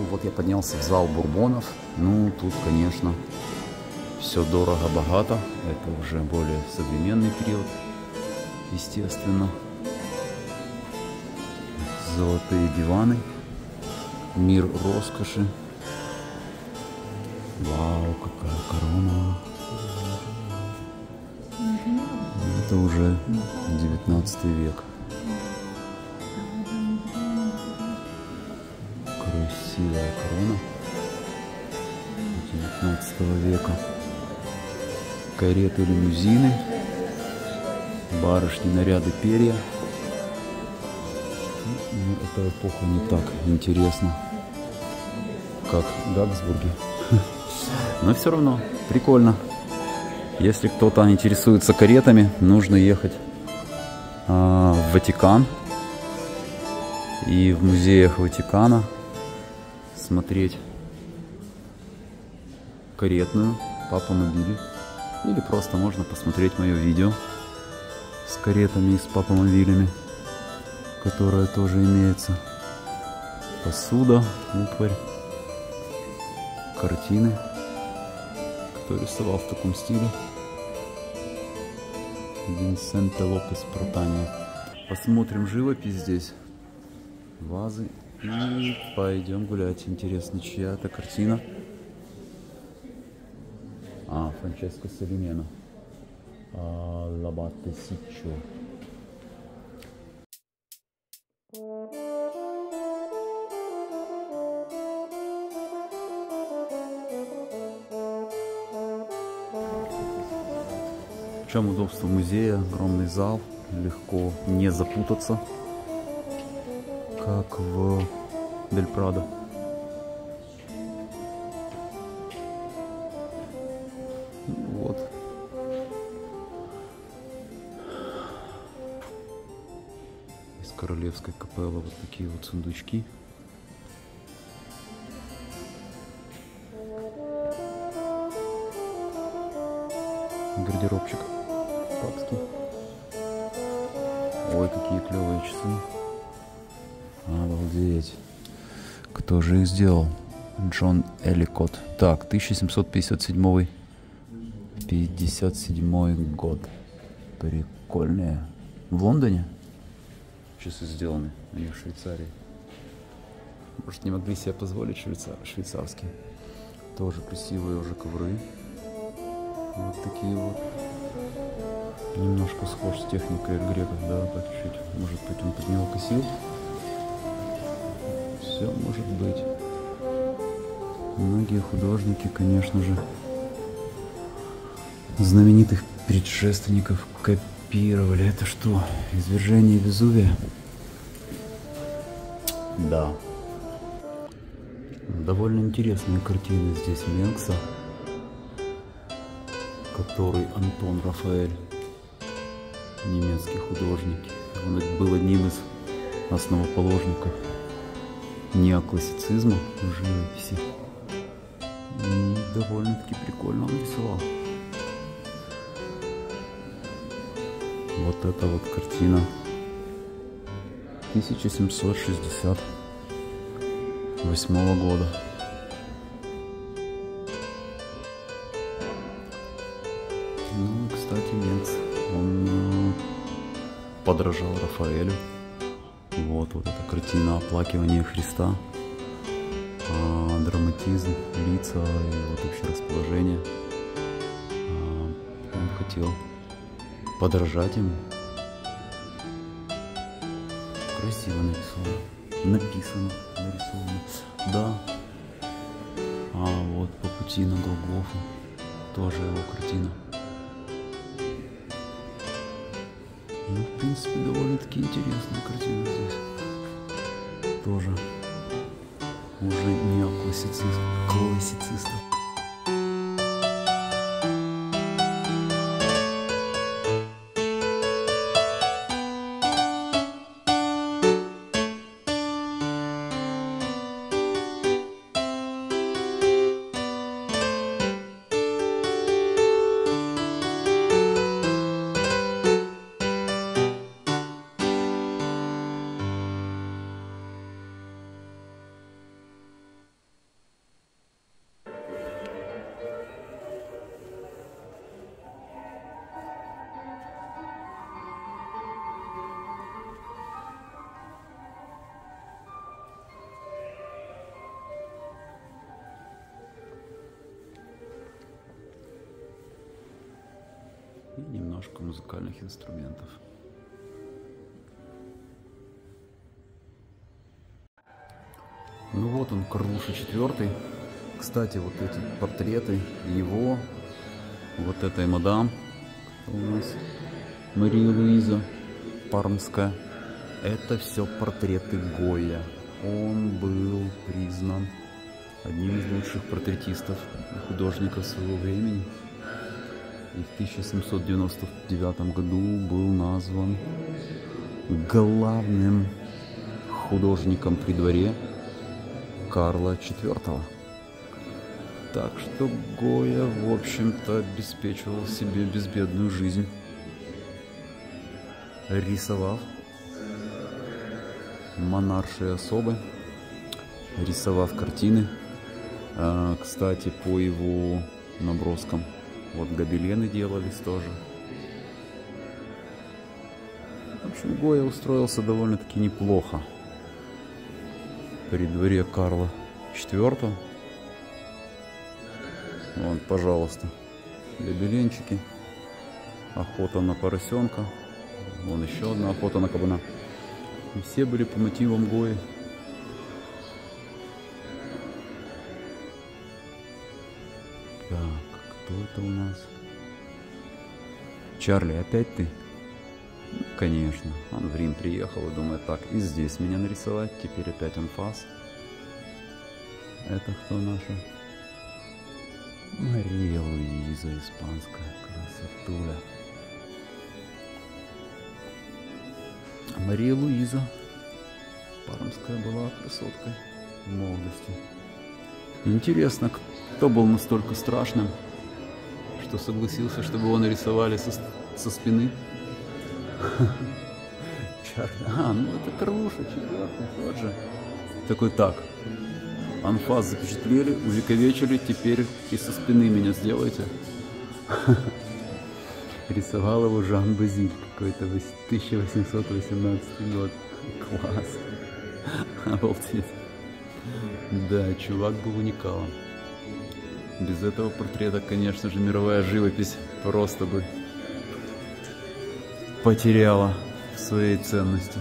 Вот я поднялся в зал Бурбонов. Ну, тут, конечно, все дорого-богато. Это уже более современный период, естественно. Золотые диваны. Мир роскоши. Вау, какая корона. Это уже 19 век. Красивая корона 19 века. Кареты, лимузины, барышни, наряды, перья. Ну, эта эпоха не так интересна, как в Габсбурге. Но все равно прикольно. Если кто-то интересуется каретами, нужно ехать в Ватикан и в музеях Ватикана смотреть каретную папомобили. Или просто можно посмотреть мое видео с каретами и с папомобилями, которое тоже имеется. Посуда, утварь, картины. Кто рисовал в таком стиле? Винсенте Лопес Протания. Посмотрим живопись здесь. Вазы. И пойдем гулять. Интересно, чья это картина? Франческо Салимено. Лабатте Сиччо. В чем удобство музея? Огромный зал, легко не запутаться, как в Дель Прадо. Вот. Из королевской капеллы вот такие вот сундучки. Гардеробчик папский. Ой, какие клевые часы. Обалдеть. Кто же их сделал? Джон Элликот. Так, 1757 год. Прикольные. В Лондоне часы сделаны, а не в Швейцарии. Может, не могли себе позволить швейцарские. Тоже красивые уже ковры. Вот такие вот. Немножко схож с техникой греков, да, так чуть. Может быть, он под него косил. Все может быть. Многие художники, конечно же, знаменитых предшественников копировали. Это что? Извержение Везувия? Да. Довольно интересные картины здесь Менкса, который Антон Рафаэль, немецкий художник. Он был одним из основоположников неоклассицизма в живописи. И довольно-таки прикольно он рисовал. Вот эта вот картина 1768 года. Ну, кстати, Менкс, он подражал Рафаэлю. Вот эта картина «Оплакивание Христа». Драматизм, лица и вот вообще расположение. Он хотел подражать ему. Красиво нарисовано. Написано, нарисовано. Да. Вот «По пути на Голгофу». Тоже его картина. Ну, в принципе, довольно-таки интересная картина здесь. Тоже уже неоклассицистов. немножко музыкальных инструментов. Ну вот он, Карлуша IV. Кстати, вот эти портреты его, вот этой мадам, у нас Мария Луиза Пармская, это все портреты Гойя. Он был признан одним из лучших портретистов и художников своего времени. И в 1799 году был назван главным художником при дворе Карла IV. Так что Гойя, в общем-то, обеспечивал себе безбедную жизнь, рисовав монаршие особы, рисовав картины. Кстати, по его наброскам вот гобелены делались тоже. В общем, Гойя устроился довольно-таки неплохо при дворе Карла IV. Вон, пожалуйста, гобеленчики, охота на поросенка, вон еще одна охота на кабана. И все были по мотивам Гойи. Так, кто это у нас? Чарли, опять ты? Ну, конечно, он в Рим приехал и думает, так, и здесь меня нарисовать, теперь опять анфас. Это кто наша? Мария Луиза, испанская красотуля. Мария Луиза Пармская была красоткой в молодости. Интересно, кто был настолько страшным, что согласился, чтобы его нарисовали со спины? Ну это Карлуша IV, тот же. Такой, так, анфас запечатлели, увековечили, теперь и со спины меня сделайте. Рисовал его Жан Базиль, какой-то 1818 год. Класс. Обалдеть. Да, чувак был уникален. Без этого портрета, конечно же, мировая живопись просто бы потеряла в своей ценности.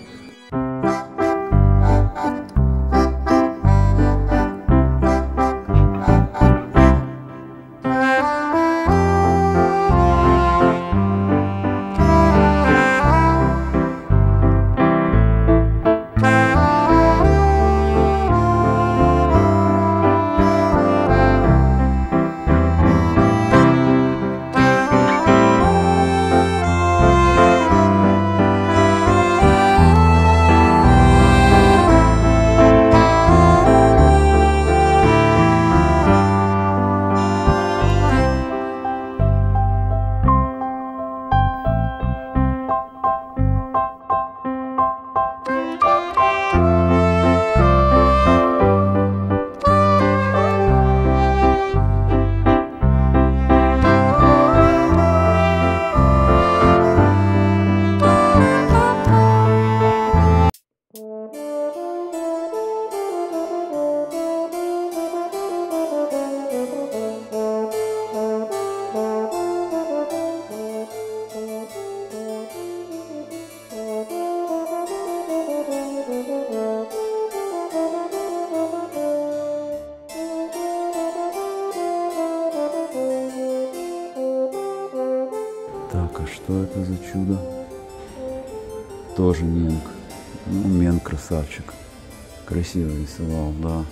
Так, а что это за чудо? Тоже Менг. Ну, Менг красавчик. Красиво рисовал, да.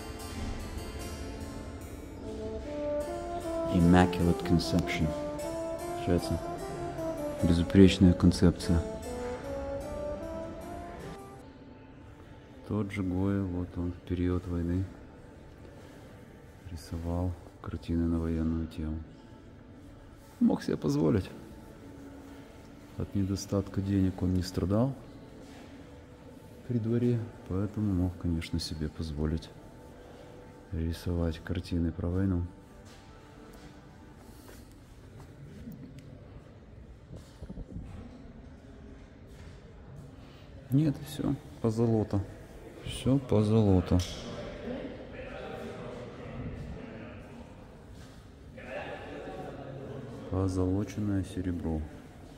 Immaculate Conception. Получается, безупречная концепция. Тот же Гойя, вот он в период войны рисовал картины на военную тему. Мог себе позволить. От недостатка денег он не страдал при дворе, поэтому мог, конечно, себе позволить рисовать картины про войну. Нет, все позолота. Все позолота. Позолоченное серебро.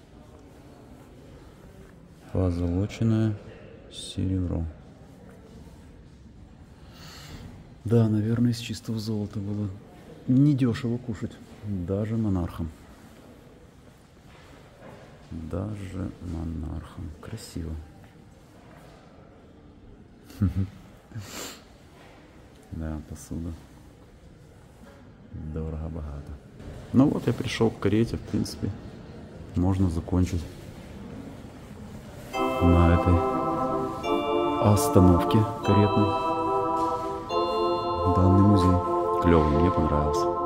Позолоченное серебро. Да, наверное, из чистого золота было недешево кушать. Даже монархам. Даже монархам. Красиво. Да, посуда. Дорого-богато. Ну вот я пришел к карете, в принципе. Можно закончить на этой остановке каретной данный музей. Клевый, мне понравился.